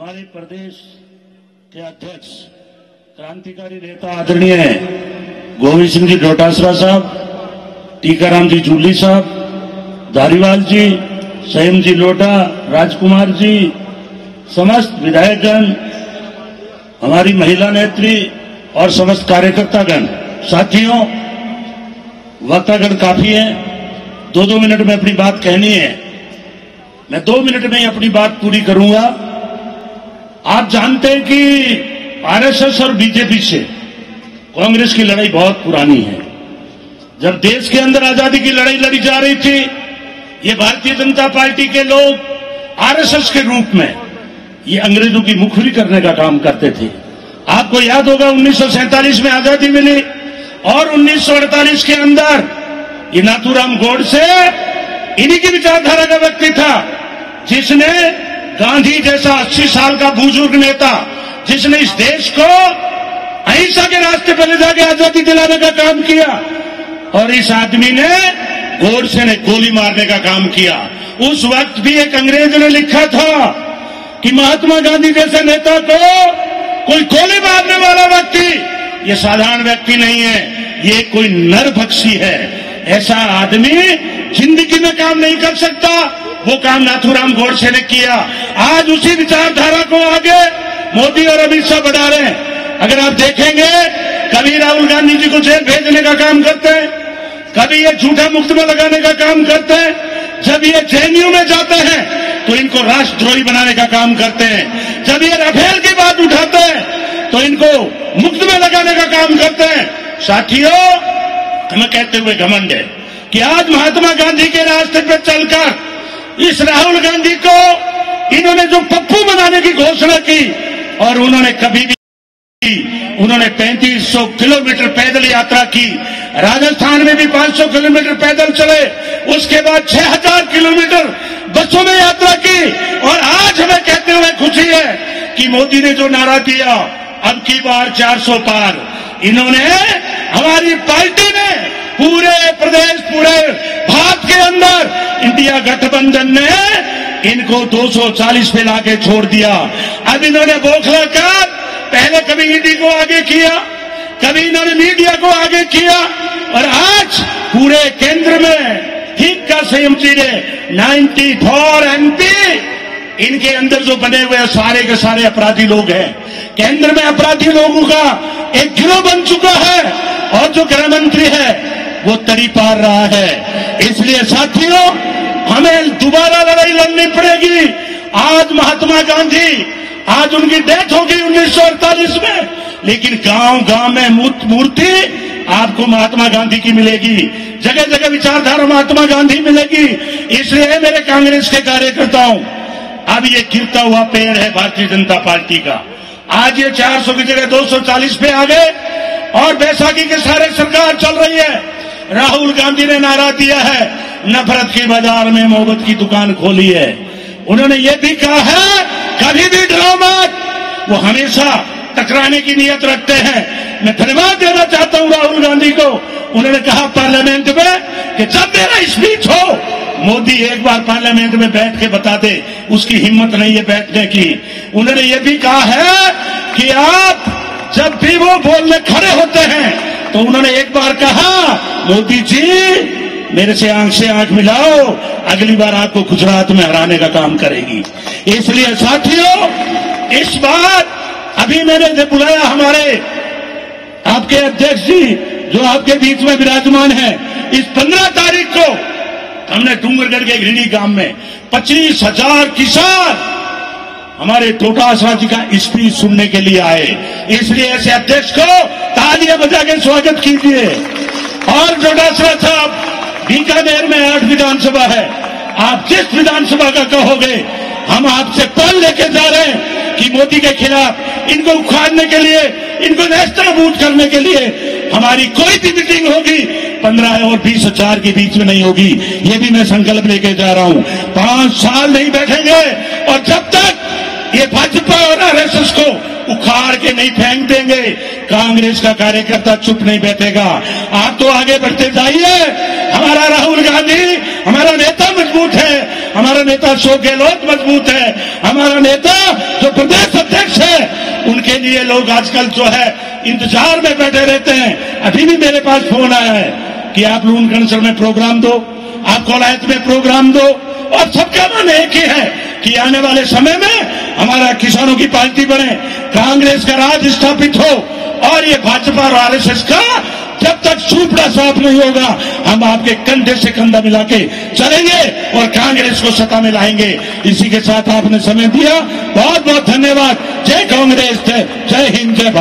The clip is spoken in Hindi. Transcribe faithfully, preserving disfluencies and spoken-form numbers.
हमारे प्रदेश के अध्यक्ष क्रांतिकारी नेता आदरणीय गोविंद सिंह जी डोटासरा साहब, टीकाराम जी जूली साहब, धारीवाल जी, संयम जी लोटा, राजकुमार जी, समस्त विधायकगण, हमारी महिला नेत्री और समस्त कार्यकर्तागण, साथियों, वक्तागण काफी हैं, दो दो मिनट में अपनी बात कहनी है। मैं दो मिनट में ही अपनी बात पूरी करूंगा। आप जानते हैं कि आरएसएस और बीजेपी से कांग्रेस की लड़ाई बहुत पुरानी है। जब देश के अंदर आजादी की लड़ाई लड़ी जा रही थी, ये भारतीय जनता पार्टी के लोग आरएसएस के रूप में ये अंग्रेजों की मुखबिरी करने का काम करते थे। आपको याद होगा उन्नीस सौ सैंतालीस में आजादी मिली और उन्नीस सौ अड़तालीस के अंदर ये नाथूराम गोडसे इन्हीं की विचारधारा का व्यक्ति था, जिसने गांधी जैसा अस्सी साल का बुजुर्ग नेता, जिसने इस देश को अहिंसा के रास्ते पर ले जाके आजादी दिलाने का काम किया, और इस आदमी ने गोडसे ने गोली मारने का काम किया। उस वक्त भी एक अंग्रेज ने लिखा था कि महात्मा गांधी जैसे नेता को कोई गोली मारने वाला व्यक्ति ये साधारण व्यक्ति नहीं है, ये कोई नरभक्षी है। ऐसा आदमी जिंदगी में काम नहीं कर सकता, वो काम नाथूराम गोडसे ने किया। आज उसी विचारधारा को आगे मोदी और अमित शाह बढ़ा रहे हैं। अगर आप देखेंगे, कभी राहुल गांधी जी को जेल भेजने का काम करते हैं, कभी ये झूठा मुकदमा लगाने का काम करते हैं, जब ये जेएनयू में जाते हैं तो इनको राष्ट्रद्रोही बनाने का काम करते हैं, जब ये राफेल की बात उठाते हैं तो इनको मुकदमे लगाने का काम करते हैं। साथियों, हमें कहते हुए घमंड है कि आज महात्मा गांधी के रास्ते पर चलकर इस राहुल गांधी को इन्होंने जो पप्पू बनाने की घोषणा की, और उन्होंने कभी भी उन्होंने पैंतीस सौ किलोमीटर पैदल यात्रा की, राजस्थान में भी पांच सौ किलोमीटर पैदल चले, उसके बाद छह हजार किलोमीटर बसों में यात्रा की, और आज हमें कहते हुए खुशी है कि मोदी ने जो नारा दिया, अब की बार चार सौ पार, इन्होंने, हमारी पार्टी ने पूरे प्रदेश, पूरे भारत के अंदर इंडिया गठबंधन ने इनको दो सौ चालीस पे लाके छोड़ दिया। अब इन्होंने बौखला कर पहले कभी ईडी को आगे किया, कभी इन्होंने मीडिया को आगे किया, और आज पूरे केंद्र में ठीक का संयम जी ने चौरानवे एमपी इनके अंदर जो बने हुए सारे के सारे अपराधी लोग हैं। केंद्र में अपराधी लोगों का एक गिरोह बन चुका है, और जो गृह मंत्री है वो तरी पार रहा है। इसलिए साथियों, हमें दोबारा लड़ाई लड़नी पड़ेगी। आज महात्मा गांधी, आज उनकी डेथ हो गई उन्नीस सौ अड़तालीस में, लेकिन गांव गांव में मूर्ति आपको महात्मा गांधी की मिलेगी, जगह जगह विचारधारा महात्मा गांधी मिलेगी। इसलिए मेरे कांग्रेस के कार्यकर्ताओं, अब ये गिरता हुआ पेड़ है भारतीय जनता पार्टी का। आज ये चार सौ की जगह दो सौ चालीस पे आ गए, और बैसाखी के सारे सरकार चल रही है। राहुल गांधी ने नारा दिया है, नफरत के बाजार में मोहब्बत की दुकान खोली है। उन्होंने ये भी कहा है, कभी भी डरो मत, वो हमेशा टकराने की नीयत रखते हैं। मैं धन्यवाद देना चाहता हूं राहुल गांधी को। उन्होंने कहा पार्लियामेंट में कि जब मेरा स्पीच हो, मोदी एक बार पार्लियामेंट में बैठ के बता दे, उसकी हिम्मत नहीं है बैठने की। उन्होंने ये भी कहा है कि आप जब भी वो बोलने खड़े होते हैं तो उन्होंने एक बार कहा, मोदी जी मेरे से आंख से आंख मिलाओ, अगली बार आपको गुजरात में हराने का काम करेगी। इसलिए साथियों, इस बार अभी मैंने बुलाया हमारे आपके अध्यक्ष जी जो आपके बीच में विराजमान है, इस पंद्रह तारीख को हमने डूंगरगढ़ के घृणी गांव में पच्चीस हजार किसान हमारे डोटासरा जी का स्पीच सुनने के लिए आए। इसलिए ऐसे अध्यक्ष को तालियां बजा के स्वागत कीजिए। और डोटासरा साहब, बीकानेर में आठ विधानसभा है, आप जिस विधानसभा का कहोगे, हम आपसे पहल लेके जा रहे हैं कि मोदी के खिलाफ इनको उखाड़ने के लिए, इनको नेस्तनाबूद करने के लिए हमारी कोई भी मीटिंग होगी पंद्रह और बीस हजार के बीच में नहीं होगी। ये भी मैं संकल्प लेके जा रहा हूं। पांच साल नहीं बैठेंगे, और जब तक ये भाजपा और आरएसएस को उखाड़ के नहीं फेंक देंगे, कांग्रेस का कार्यकर्ता चुप नहीं बैठेगा। आप तो आगे बढ़ते जाइए। हमारा राहुल गांधी हमारा नेता मजबूत है, हमारा नेता अशोक गहलोत मजबूत है, हमारा नेता जो प्रदेश अध्यक्ष है, उनके लिए लोग आजकल जो है इंतजार में बैठे रहते हैं। अभी भी मेरे पास फोन आया है कि आप लूणकरणसर में प्रोग्राम दो, आप कोलायत में प्रोग्राम दो, और सबका मन एक ही है कि आने वाले समय में हमारा किसानों की पार्टी बने, कांग्रेस का राज स्थापित हो, और ये भाजपा और आरएसएस का जब तक सूपड़ा साफ नहीं होगा, हम आपके कंधे से कंधा मिला के चलेंगे और कांग्रेस को सत्ता में लाएंगे। इसी के साथ आपने समय दिया, बहुत बहुत धन्यवाद। जय कांग्रेस, जय जय हिंद, जय भारत।